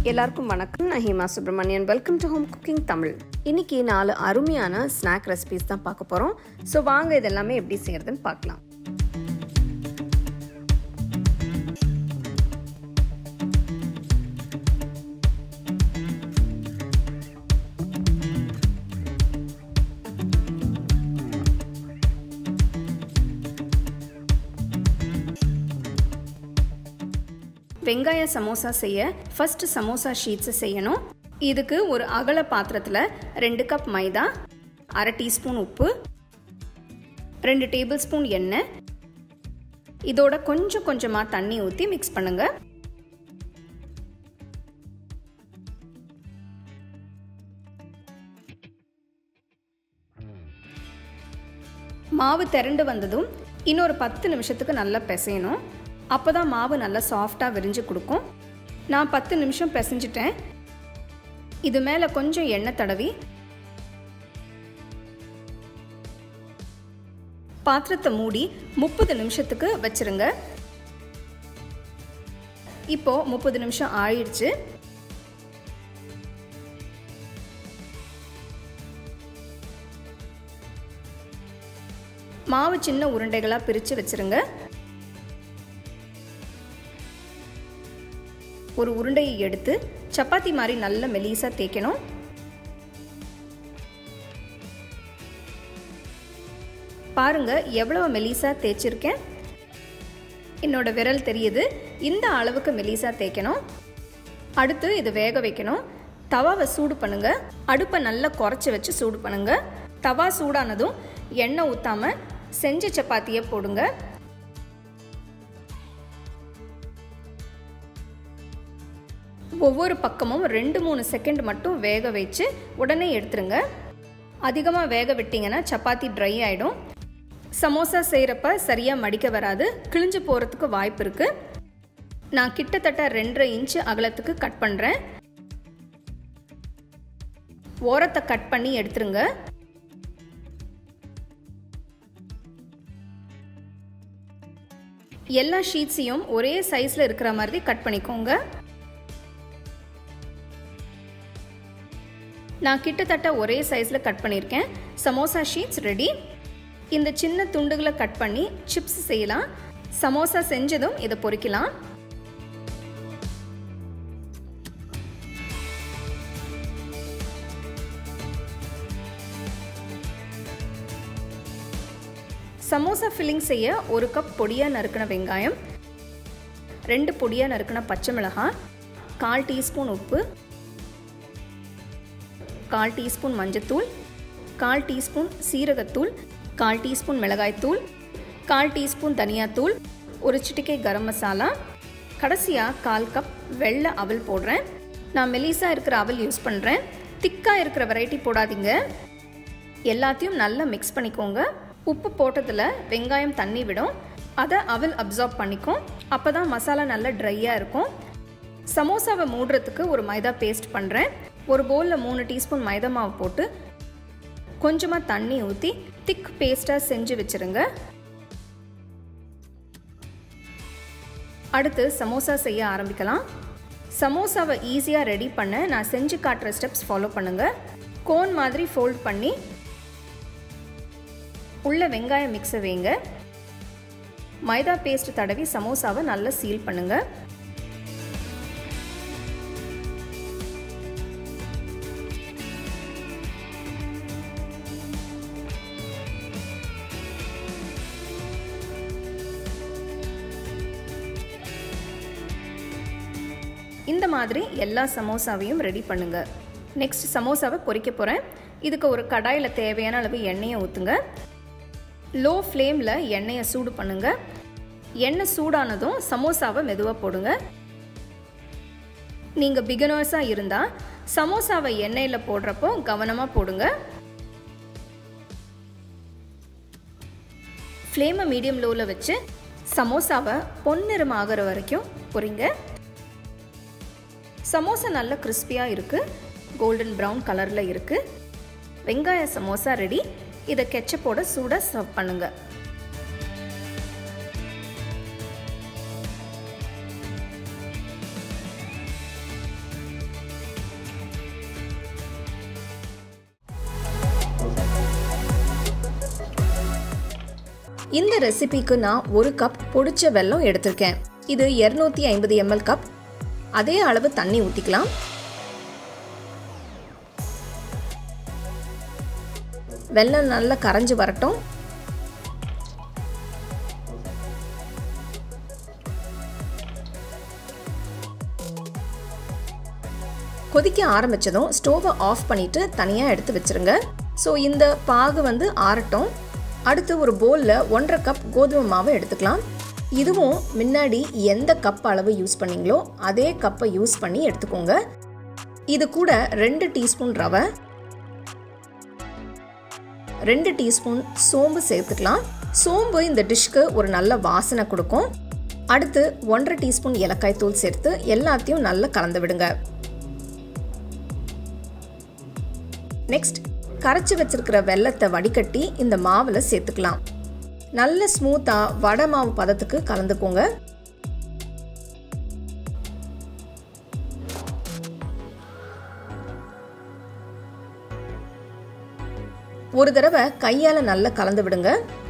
எல்லாருக்கும் வணக்கம். நான் Hema Subramanian. Welcome to home cooking Tamil. இன்னைக்கு 4 அருமையான ஸ்நாக் ரெசிபிஸ் தான் பார்க்க போகிறோம். ஸோ வாங்க இதெல்லாமே எப்படி செய்யறதுன்னு பார்க்கலாம். வெங்காய சமோசா செய்ய ஃபர்ஸ்ட் சமோசா ஷீட்ஸ் செய்யணும். இதுக்கு ஒரு அகல பாத்திரத்தில் 2 கப் மைதா, 1/2 டீஸ்பூன் உப்பு, 2 டேபிள் ஸ்பூன் எண்ணெய், இதோட கொஞ்சம் கொஞ்சமாக தண்ணி ஊற்றி மிக்ஸ் பண்ணுங்க. மாவு திரண்டு வந்ததும் இன்னொரு 10 நிமிஷத்துக்கு நல்லா பிசையணும். அப்போ தான் மாவு நல்லா சாஃப்டாக விரிஞ்சு கொடுக்கும். நான் 10 நிமிஷம் பிசைஞ்சிட்டேன். இது மேலே கொஞ்சம் எண்ணெய் தடவி பாத்திரத்தை மூடி 30 நிமிஷத்துக்கு வச்சிருங்க. இப்போ 30 நிமிஷம் ஆயிடுச்சு. மாவு சின்ன உருண்டைகளாக பிரித்து வச்சிருங்க. ஒரு உருண்டையை எடுத்து சப்பாத்தி மாதிரி நல்ல மெலிசா தேய்க்கணும். பாருங்க எவ்வளவு மெலிசா தேய்ச்சிருக்கேன். என்னோட விரல் தெரியுது. இந்த அளவுக்கு மெலிசா தேய்க்கணும். அடுத்து இது வேக வைக்கணும். தவாவை சூடு பண்ணுங்க. அடுப்பை நல்லா குறைச்சி வச்சு சூடு பண்ணுங்க. தவா சூடானதும் எண்ணெய் ஊற்றாம செஞ்ச சப்பாத்தியை போடுங்க. ஒவ்வொரு பக்கமும் 2-3 செகண்ட் மட்டும் வேக வச்சு உடனே எடுத்துருங்க. அதிகமாக வேக விட்டிங்கன்னா சப்பாத்தி ட்ரை ஆகிடும். சமோசா செய்கிறப்ப சரியாக மடிக்க வராது, கிழிஞ்சு போகிறதுக்கு வாய்ப்பு இருக்குது. நான் கிட்டத்தட்ட 2.5 இன்ச்சு அகலத்துக்கு கட் பண்ணுறேன். ஓரத்தை கட் பண்ணி எடுத்துருங்க. எல்லா ஷீட்ஸையும் ஒரே சைஸில் இருக்கிற மாதிரி கட் பண்ணிக்கோங்க. நான் கிட்டத்தட்ட ஒரே சைஸில் கட் பண்ணியிருக்கேன். Samosa sheets ready. இந்த சின்ன துண்டுகளை கட் பண்ணி சிப்ஸ் செய்யலாம். சமோசா செஞ்சதும் இதை பொரிக்கலாம். சமோசா ஃபில்லிங் செய்ய 1 கப் பொடியாக நறுக்கின வெங்காயம், 2 பொடியாக நறுக்கின பச்சை மிளகாய், 1/4 டீஸ்பூன் உப்பு, 1/4 டீஸ்பூன் மஞ்சத்தூள், 1/4 டீஸ்பூன் சீரகத்தூள், 1/4 டீஸ்பூன் மிளகாய்த்தூள், 1/4 டீஸ்பூன் தனியாத்தூள், ஒரு சிட்டிகை கரம் மசாலா, கடைசியாக 1/4 கப் வெள்ளை அவல் போடுறேன். நான் மெலிசா இருக்கிற அவல் யூஸ் பண்ணுறேன். திக்காக இருக்கிற வெரைட்டி போடாதீங்க. எல்லாத்தையும் நல்லா மிக்ஸ் பண்ணிக்கோங்க. உப்பு போட்டதில் வெங்காயம் தண்ணி விடும். அதை அவல் அப்சார்ப் பண்ணிக்கும். அப்போ தான் மசாலா நல்லா ட்ரையாக இருக்கும். சமோசாவை மூடுறதுக்கு ஒரு மைதா பேஸ்ட் பண்ணுறேன். ஒரு பவுலில் 3 டீஸ்பூன் மைதா மாவு போட்டு கொஞ்சமாக தண்ணி ஊற்றி திக் பேஸ்ட்டாக செஞ்சு வச்சுருங்க. அடுத்து சமோசா செய்ய ஆரம்பிக்கலாம். சமோசாவை ஈஸியாக ரெடி பண்ண நான் செஞ்சு காட்டுற ஸ்டெப்ஸ் ஃபாலோ பண்ணுங்கள். கோன் மாதிரி ஃபோல்ட் பண்ணி உள்ள வெங்காய மிக்ஸை வைங்க. மைதா பேஸ்ட் தடவி சமோசாவை நல்லா சீல் பண்ணுங்கள். இந்த மாதிரி எல்லா சமோசாவையும் ரெடி பண்ணுங்க. நெக்ஸ்ட் சமோசாவை பொரிக்க போகிறேன். இதுக்கு ஒரு கடாயில் தேவையான அளவு எண்ணெயை ஊற்றுங்க. லோ ஃப்ளேமில் எண்ணெயை சூடு பண்ணுங்க. எண்ணெய் சூடானதும் சமோசாவை மெதுவாக போடுங்க. நீங்கள் பிகினர்ஸாக இருந்தால் சமோசாவை எண்ணெயில் போடுறப்போ கவனமாக போடுங்க. ஃப்ளேமை மீடியம் லோவில் வச்சு சமோசாவை பொன்னிறம் ஆகிற வரைக்கும் பொரிங்க. சமோசா நல்ல கிறிஸ்பியாக இருக்குது. கோல்டன் ப்ரௌன் கலரில் இருக்குது. வெங்காய சமோசா ரெடி. இதை கெச்சப்போட சூடாக சர்வ் பண்ணுங்கள். இந்த ரெசிபிக்கு நான் 1 கப் பொடிச்ச வெல்லம் எடுத்திருக்கேன். இது 250 ml கப். அதே அளவு தண்ணி ஊற்றிக்கலாம். வெல்லம் நல்லா கரைஞ்சி வரட்டும். கொதிக்க ஆரம்பிச்சதும் ஸ்டோவை ஆஃப் பண்ணிட்டு தனியாக எடுத்து வச்சிருங்க. ஸோ இந்த பாகு வந்து ஆறட்டும். அடுத்து ஒரு பவுலில் 1.5 கப் கோதுமை மாவை எடுத்துக்கலாம். இதுவும் முன்னாடி எந்த கப் அளவு யூஸ் பண்ணீங்களோ அதே கப்பை யூஸ் பண்ணி எடுத்துக்கோங்க. இது கூட 2 டீஸ்பூன் ரவை, 2 டீஸ்பூன் சோம்பு சேர்த்துக்கலாம். சோம்பு இந்த டிஷ்க்கு ஒரு நல்ல வாசனை கொடுக்கும். அடுத்து 1.5 டீஸ்பூன் ஏலக்காய் தூள் சேர்த்து எல்லாத்தையும் நல்லா கலந்து விடுங்க. நெக்ஸ்ட் கரைச்சி வச்சிருக்கிற வெல்லத்தை வடிகட்டி இந்த மாவில் சேர்த்துக்கலாம். நல்ல ஸ்மூத்தா வடை மாவு பதத்துக்கு கலந்துக்கோங்க. ஒரு தடவை கையால நல்லா கலந்து விடுங்க.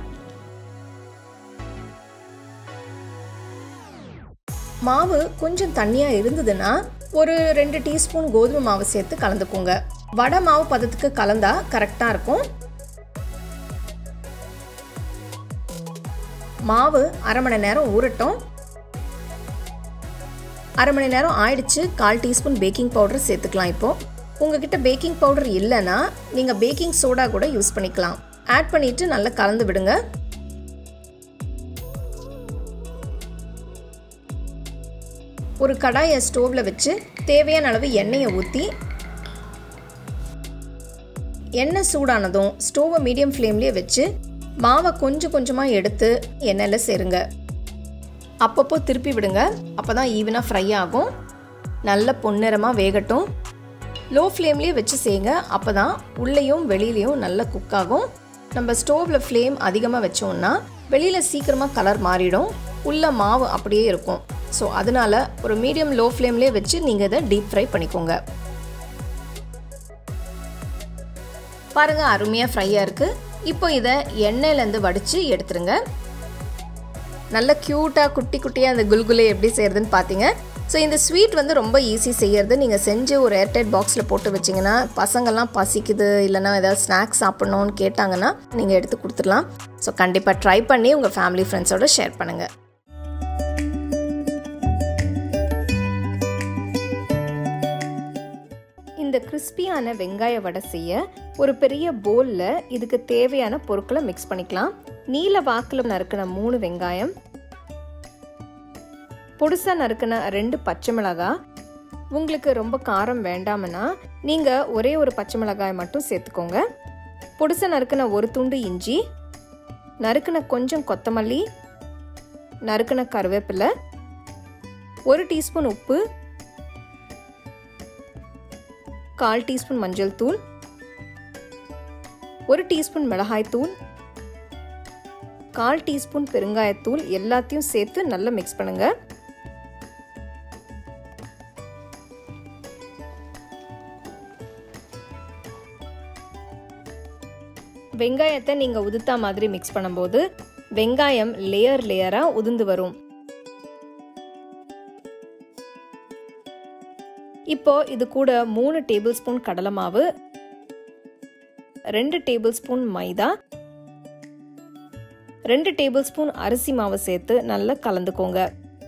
மாவு கொஞ்சம் தண்ணியா இருந்ததுன்னா ஒரு 2 டீஸ்பூன் கோதுமை மாவு சேர்த்து கலந்துக்கோங்க. வடை மாவு பதத்துக்கு கலந்தா கரெக்டா இருக்கும். மாவு அரை மணி நேரம் ஊறட்டும். அரை மணி நேரம் ஆயிடுச்சு. 1/4 டீஸ்பூன் பேக்கிங் பவுடர் சேர்த்துக்கலாம். இப்போ உங்ககிட்ட பேக்கிங் பவுடர் இல்லைன்னா நீங்க பேக்கிங் சோடா கூட யூஸ் பண்ணிக்கலாம். ஆட் பண்ணிட்டு நல்லா கலந்து விடுங்க. ஒரு கடாயை ஸ்டோவ்ல வச்சு தேவையான அளவு எண்ணெயை ஊற்றி, எண்ணெய் சூடானதும் ஸ்டோவை மீடியம் ஃப்ளேம்லேயே வச்சு மாவை கொஞ்சம் கொஞ்சமாக எடுத்து எண்ணெயில் சேருங்க. அப்பப்போ திருப்பி விடுங்க. அப்போ தான் ஈவனாக ஃப்ரை ஆகும். நல்ல பொன்னிறமாக வேகட்டும். லோ ஃப்ளேம்லேயே வச்சு செய்யுங்க. அப்போ தான் உள்ளேயும் வெளியிலையும் நல்லா குக் ஆகும். நம்ம ஸ்டோவில் ஃப்ளேம் அதிகமாக வச்சோம்னா வெளியில் சீக்கிரமாக கலர் மாறிடும். உள்ள மாவு அப்படியே இருக்கும். ஸோ அதனால் ஒரு மீடியம் லோ ஃப்ளேம்லேயே வச்சு நீங்கள் இதை டீப் ஃப்ரை பண்ணிக்கோங்க. பாருங்கள், அருமையாக ஃப்ரையாக இருக்குது. இப்போ இதை எண்ணெயிலேருந்து வடித்து எடுத்துருங்க. நல்ல க்யூட்டாக குட்டி குட்டியாக அந்த குல்குலே எப்படி செய்கிறதுன்னு பார்த்தீங்க. ஸோ இந்த ஸ்வீட் வந்து ரொம்ப ஈஸி செய்கிறது. நீங்கள் செஞ்சு ஒரு ஏர்டைட் பாக்ஸில் போட்டு வச்சிங்கன்னா பசங்கள்லாம் பசிக்குது இல்லைனா ஏதாவது ஸ்நாக்ஸ் சாப்பிட்ணுன்னு கேட்டாங்கன்னா நீங்கள் எடுத்து கொடுத்துடலாம். ஸோ கண்டிப்பாக ட்ரை பண்ணி உங்கள் ஃபேமிலி ஃப்ரெண்ட்ஸோடு ஷேர் பண்ணுங்கள். இந்த கிறிஸ்பியான வெங்காய வடை செய்ய ஒரு பெரிய பவுலில் இதுக்கு தேவையான பொருட்களை மிக்ஸ் பண்ணிக்கலாம். நீல வாக்கில் நறுக்கின 3 வெங்காயம், பொடிசா நறுக்கின 2 பச்சை மிளகாய். உங்களுக்கு ரொம்ப காரம் வேண்டாம்னா நீங்கள் ஒரே ஒரு பச்சை மிளகாய் மட்டும் சேர்த்துக்கோங்க. பொடிசா நறுக்கின 1 துண்டு இஞ்சி, நறுக்கின கொஞ்சம் கொத்தமல்லி, நறுக்கின கருவேப்பிலை, 1 டீஸ்பூன் உப்பு, 1/4 டீஸ்பூன் மஞ்சள் தூள், 1 டீஸ்பூன் மிளகாய் தூள், 1/4 டீஸ்பூன் பெருங்காயத்தூள் எல்லாத்தையும் சேர்த்து நல்லா மிக்ஸ் பண்ணுங்க. வெங்காயத்தை நீங்க உதுத்தா மாதிரி மிக்ஸ் பண்ணும்போது வெங்காயம் லேயரா உதிர்ந்து வரும். இப்போ இது கூட 3 டேபிள் ஸ்பூன் கடலை மாவு, 2 டேபிள் ஸ்பூன் மைதா, 2 டேபிள் ஸ்பூன் அரிசி மாவு சேர்த்து நல்லா கலந்துக்கோங்க.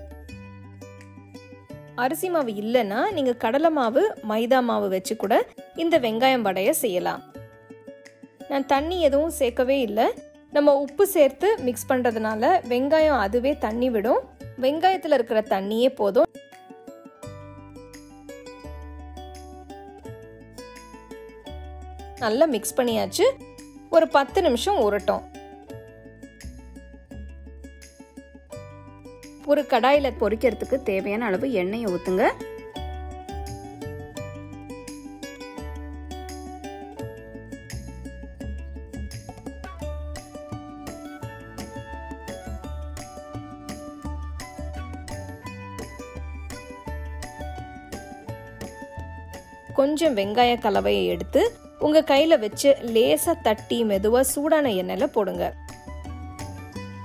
அரிசி மாவு இல்லைன்னா நீங்க கடலை மாவு மைதா மாவு வச்சு கூட இந்த வெங்காயம் வடையை செய்யலாம். நான் தண்ணி எதுவும் சேர்க்கவே இல்லை. நம்ம உப்பு சேர்த்து மிக்ஸ் பண்றதுனால வெங்காயம் அதுவே தண்ணி விடும். வெங்காயத்தில் இருக்கிற தண்ணியே போதும். நல்லா மிக்ஸ் பண்ணியாச்சு. ஒரு 10 நிமிஷம் ஊறட்டும். ஒரு கடாயில பொரிக்கிறதுக்கு தேவையான அளவு எண்ணெயை ஊத்துங்க. கொஞ்சம் வெங்காய கலவையை எடுத்து உங்க கையில வச்சு லேசா தட்டி மெதுவா சூடான எண்ணெயில போடுங்க.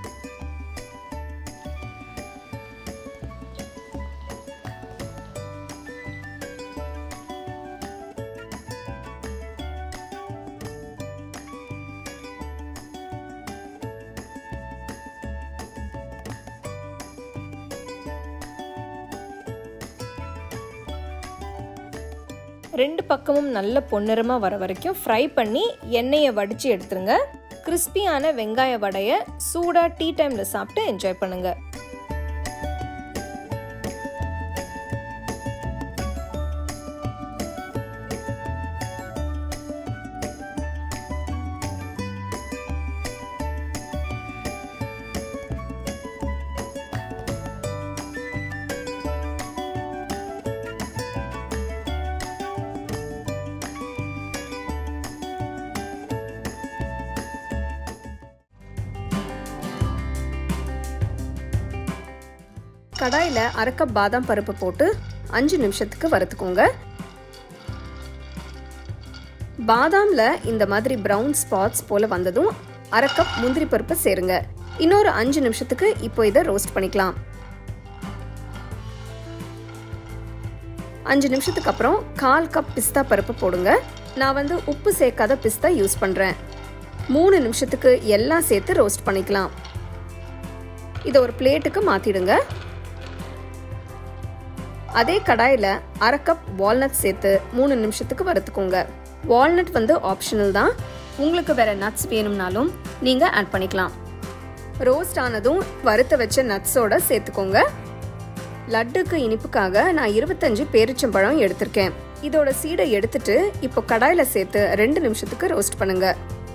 2 பக்கமும் நல்ல பொன்னிறமாக வர வரைக்கும் ஃப்ரை பண்ணி எண்ணெயை வடித்து எடுத்துருங்க. கிறிஸ்பியான வெங்காய வடையை சூடாக டீ டைமில் சாப்பிட்டு என்ஜாய் பண்ணுங்கள். கடாயில் 1/2 கப் பாதாம் பருப்பு போட்டு 5 நிமிஷத்துக்கு வறுத்துக்கோங்க. பாதாமில் இந்த மாதிரி ப்ரௌன் ஸ்பாட்ஸ் போல் வந்ததும் 1/2 கப் முந்திரி பருப்பு சேருங்க. இன்னொரு 5 நிமிஷத்துக்கு இப்போ இதை ரோஸ்ட் பண்ணிக்கலாம். 5 நிமிஷத்துக்கு அப்புறம் 1/4 கப் பிஸ்தா பருப்பு போடுங்க. நான் உப்பு சேர்க்காத பிஸ்தா யூஸ் பண்ணுறேன். 3 நிமிஷத்துக்கு எல்லாம் சேர்த்து ரோஸ்ட் பண்ணிக்கலாம். இதை ஒரு பிளேட்டுக்கு மாற்றிடுங்க. அதே கடாயில் 1/2 கப் வால்நட் சேர்த்து 3 நிமிஷத்துக்கு வறுத்துக்கோங்க. வால்நட் ஆப்ஷனல் தான். உங்களுக்கு வேற நட்ஸ் வேணும்னாலும் நீங்கள் ஆட் பண்ணிக்கலாம். ரோஸ்ட் ஆனதும் வறுத்த வச்ச நட்ஸோட சேர்த்துக்கோங்க. லட்டுக்கு இனிப்புக்காக நான் 25 பேரிச்சம்பழம் எடுத்திருக்கேன். இதோட சீடை எடுத்துட்டு இப்போ கடாயில் சேர்த்து 2 நிமிஷத்துக்கு ரோஸ்ட் பண்ணுங்க.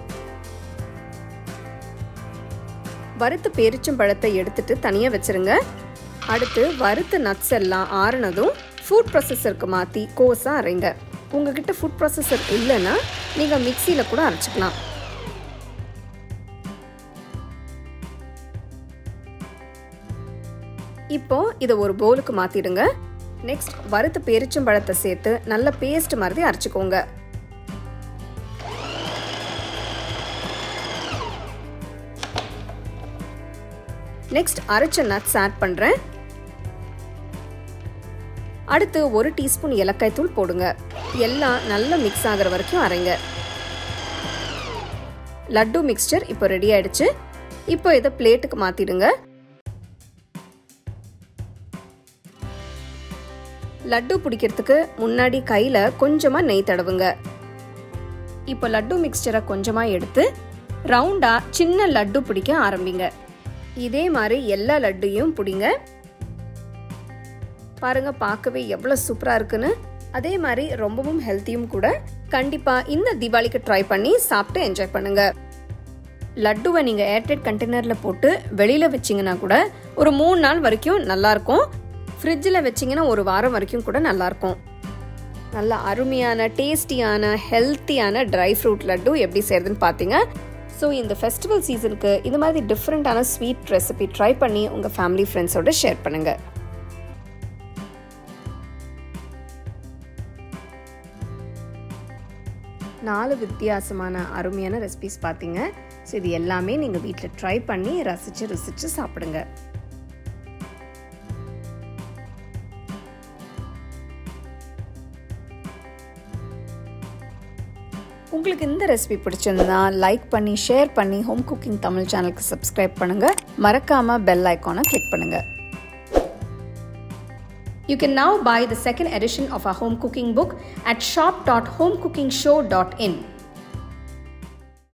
வறுத்த பேரிச்சம்பழத்தை எடுத்துட்டு தனியாக வச்சிருங்க. அடுத்து வறுத்த நட்ஸ் எல்லாம் ஆறுனதும் ஃபுட் ப்ராசஸருக்கு மாற்றி கோஸாக அரைங்க. உங்ககிட்ட ஃபுட் ப்ராசஸர் இல்லைன்னா நீங்கள் மிக்சியில் கூட அரைச்சிக்கலாம். இப்போ இதை ஒரு பவுலுக்கு மாற்றிடுங்க. நெக்ஸ்ட் வறுத்த பேரிச்சம்பழத்தை சேர்த்து நல்ல பேஸ்ட் மாதிரி அரைச்சிக்கோங்க. நெக்ஸ்ட் அரைச்ச நட்ஸ் ஆட் பண்ணுறேன். அடுத்து 1 டீஸ்பூன் ஏலக்காய் தூள் போடுங்க. எல்லாம் நல்லா மிக்ஸ் ஆகிற வரைக்கும் அரைங்க. லட்டு மிக்ஸ்சர் இப்போ ரெடி ஆயிடுச்சு. இப்போ இதை பிளேட்டுக்கு மாற்றிடுங்க. லட்டு பிடிக்கிறதுக்கு முன்னாடி கையில் கொஞ்சமாக நெய் தடவுங்க. இப்போ லட்டு மிக்ஸ்சரை கொஞ்சமாக எடுத்து ரவுண்டாக சின்ன லட்டு பிடிக்க ஆரம்பிங்க. இதே மாதிரி எல்லா லட்டையும் பிடிங்க. பாருங்க, பார்க்கவே எவ்வளோ சூப்பராக இருக்குன்னு. அதே மாதிரி ரொம்பவும் ஹெல்த்தியும் கூட. கண்டிப்பாக இந்த தீபாவளிக்கு ட்ரை பண்ணி சாப்பிட்டு என்ஜாய் பண்ணுங்க. லட்டுவை நீங்கள் ஏர்டைட் கண்டெய்னரில் போட்டு வெளியில் வச்சிங்கன்னா கூட ஒரு 3 நாள் வரைக்கும் நல்லாயிருக்கும். ஃப்ரிட்ஜில் வச்சிங்கன்னா ஒரு வாரம் வரைக்கும் கூட நல்லாயிருக்கும். நல்ல அருமையான டேஸ்டியான ஹெல்த்தியான ட்ரை ஃப்ரூட் லட்டு எப்படி செய்யறதுன்னு பார்த்தீங்க. ஸோ இந்த ஃபெஸ்டிவல் சீசனுக்கு இந்த மாதிரி டிஃப்ரெண்ட்டான ஸ்வீட் ரெசிபி ட்ரை பண்ணி உங்கள் ஃபேமிலி ஃப்ரெண்ட்ஸோட ஷேர் பண்ணுங்கள். நாலு வித்தியாசமான அருமையான ரெசிபிஸ் பார்த்தீங்க. ஸோ இது எல்லாமே நீங்கள் வீட்டில் ட்ரை பண்ணி ருசிச்சு சாப்பிடுங்க. உங்களுக்கு இந்த ரெசிபி பிடிச்சிருந்தா லைக் பண்ணி ஷேர் பண்ணி ஹோம் குக்கிங் தமிழ் சேனலுக்கு சப்ஸ்கிரைப் பண்ணுங்க. மறக்காம பெல் ஐகானை கிளிக் பண்ணுங்க. You can now buy the second edition of our home cooking book at shop.homecookingshow.in.